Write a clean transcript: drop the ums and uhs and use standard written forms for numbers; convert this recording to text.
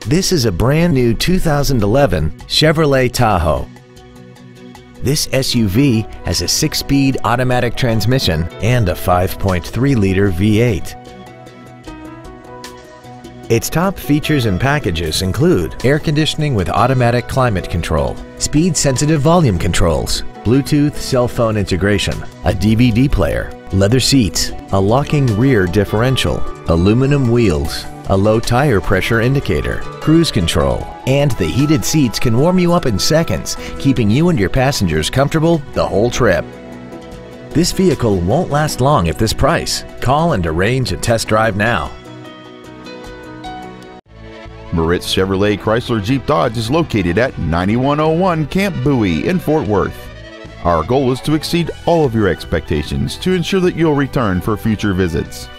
This is a brand new 2011 Chevrolet Tahoe. This SUV has a 6-speed automatic transmission and a 5.3-liter V8. Its top features and packages include air conditioning with automatic climate control, speed-sensitive volume controls, Bluetooth cell phone integration, a DVD player, leather seats, a locking rear differential, aluminum wheels, a low tire pressure indicator, cruise control, and the heated seats can warm you up in seconds, keeping you and your passengers comfortable the whole trip. This vehicle won't last long at this price. Call and arrange a test drive now. Moritz Chevrolet Chrysler Jeep Dodge is located at 9101 Camp Bowie in Fort Worth. Our goal is to exceed all of your expectations to ensure that you'll return for future visits.